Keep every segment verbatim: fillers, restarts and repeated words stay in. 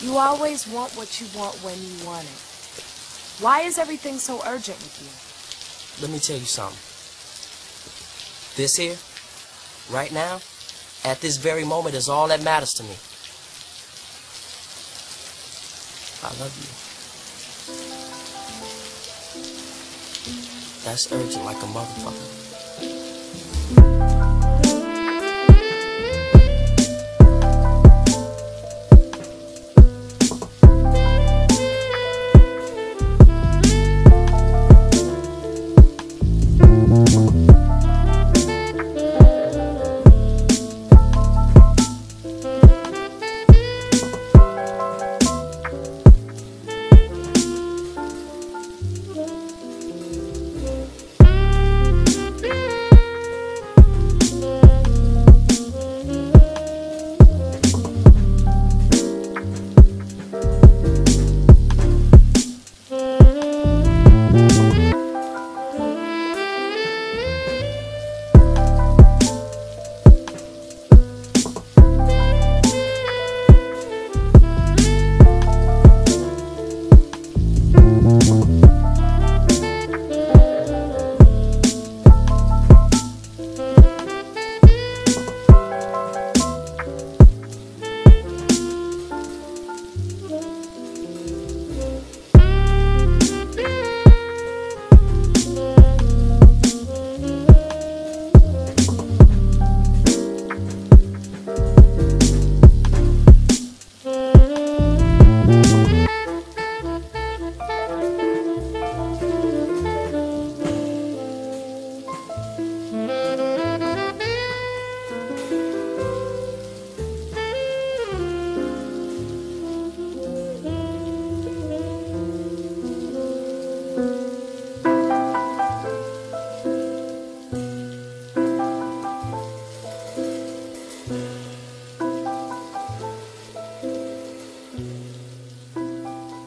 You always want what you want when you want it. Why is everything so urgent with you? Let me tell you something. This here, right now, at this very moment, is all that matters to me. I love you. That's urgent like a motherfucker.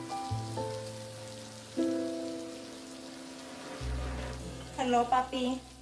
Hello, papi.